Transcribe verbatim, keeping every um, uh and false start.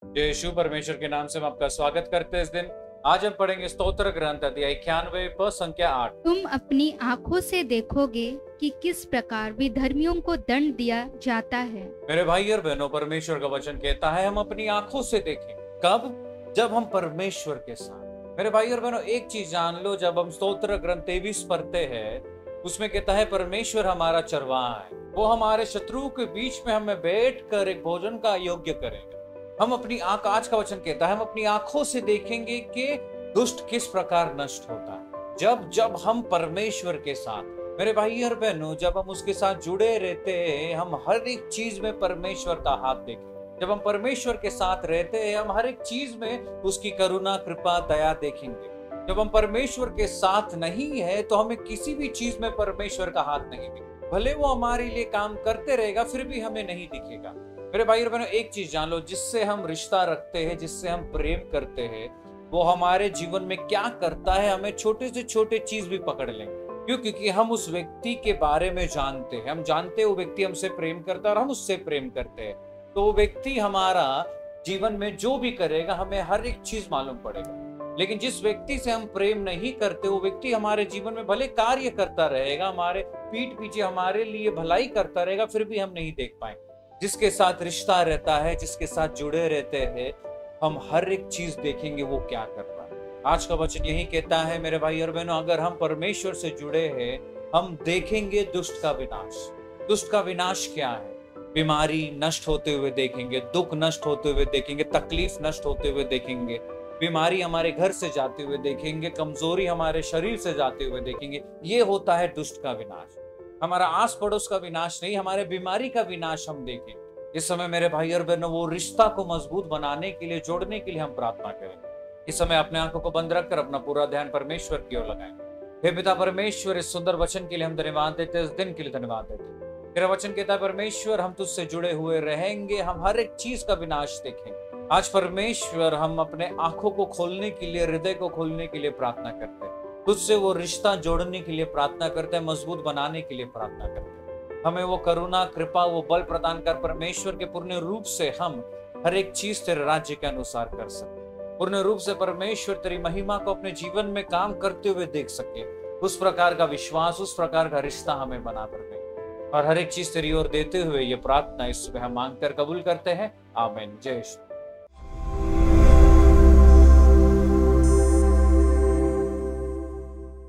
यीशु परमेश्वर के नाम से हम आपका स्वागत करते हैं। इस दिन आज हम पढ़ेंगे स्तोत्र ग्रंथ अध्याय इक्यानवे पद संख्या आठ। तुम अपनी आंखों से देखोगे कि किस प्रकार विधर्मियों को दंड दिया जाता है। मेरे भाई और बहनों, परमेश्वर का वचन कहता है हम अपनी आंखों से देखें। कब? जब हम परमेश्वर के साथ। मेरे भाई और बहनों, एक चीज जान लो, जब हम स्तोत्र ग्रंथ तेईस पढ़ते हैं उसमें कहता है परमेश्वर हमारा चरवाहा है, वो हमारे शत्रुओं के बीच में हमें बैठ कर एक भोजन का योग्य करेंगे। हम अपनी आंख, आज का वचन कहता है हम अपनी आंखों से देखेंगे कि दुष्ट किस प्रकार नष्ट होता है। जब जब हम परमेश्वर के साथ, मेरे भाई और बहनों, जब हम उसके साथ जुड़े रहते हैं, हम हर एक चीज में परमेश्वर का हाथ देखेंगे। जब हम परमेश्वर के साथ रहते हैं, हम हर एक चीज में उसकी करुणा, कृपा, दया देखेंगे। जब हम परमेश्वर के साथ नहीं है तो हमें किसी भी चीज में परमेश्वर का हाथ नहीं दिखेगा। भले वो हमारे लिए काम करते रहेगा, फिर भी हमें नहीं दिखेगा। मेरे भाई और बहनों, एक चीज जान लो, जिससे हम रिश्ता रखते हैं, जिससे हम प्रेम करते हैं, वो हमारे जीवन में क्या करता है, हमें छोटे से छोटे चीज भी पकड़ लेंगे। क्यों? क्योंकि हम उस व्यक्ति के बारे में जानते हैं। हम जानते हैं वो व्यक्ति हमसे प्रेम करता है और हम उससे प्रेम करते हैं। तो वो व्यक्ति हमारा जीवन में जो भी करेगा हमें हर एक चीज मालूम पड़ेगा। लेकिन जिस व्यक्ति से हम प्रेम नहीं करते, वो व्यक्ति हमारे जीवन में भले कार्य करता रहेगा, हमारे पीठ पीछे हमारे लिए भलाई करता रहेगा, फिर भी हम नहीं देख पाएंगे। जिसके साथ रिश्ता रहता है, जिसके साथ जुड़े रहते हैं, हम हर एक चीज देखेंगे वो क्या कर रहा है। आज का वचन यही कहता है मेरे भाई और बहनों, अगर हम परमेश्वर से जुड़े हैं, हम देखेंगे दुष्ट का विनाश। दुष्ट का विनाश क्या है? बीमारी नष्ट होते हुए देखेंगे, दुख नष्ट होते हुए देखेंगे, तकलीफ नष्ट होते हुए देखेंगे, बीमारी हमारे घर से जाते हुए देखेंगे, कमजोरी हमारे शरीर से जाते हुए देखेंगे। ये होता है दुष्ट का विनाश। हमारा आस पड़ोस का विनाश नहीं, हमारे बीमारी का विनाश हम देखें। इस समय मेरे भाई और बहनों, वो रिश्ता को मजबूत बनाने के लिए, जोड़ने के लिए हम प्रार्थना करें। इस समय अपने आंखों को बंद रखकर अपना पूरा ध्यान परमेश्वर की ओर लगाएं। हे पिता परमेश्वर, इस सुंदर वचन के लिए हम धन्यवाद देते हैं, इस दिन के लिए धन्यवाद देते हैं। तेरा वचन कहता है परमेश्वर हम तुझसे जुड़े हुए रहेंगे, हम हर एक चीज का विनाश देखेंगे। आज परमेश्वर हम अपने आंखों को खोलने के लिए, हृदय को खोलने के लिए प्रार्थना करते हैं। तुझसे वो रिश्ता जोड़ने के लिए प्रार्थना करते हैं, मजबूत बनाने के लिए प्रार्थना करते हैं। हमें वो करुणा, कृपा, वो बल प्रदान कर परमेश्वर के पूर्ण रूप से हम हर एक चीज तेरे राज्य के अनुसार कर सके। पूर्ण रूप से परमेश्वर तेरी महिमा को अपने जीवन में काम करते हुए देख सके। उस प्रकार का विश्वास, उस प्रकार का रिश्ता हमें बना कर दे और हर एक चीज तेरी ओर देते हुए ये प्रार्थना इस सुबह हम मांग कर कबूल करते हैं। आमीन। जय श्री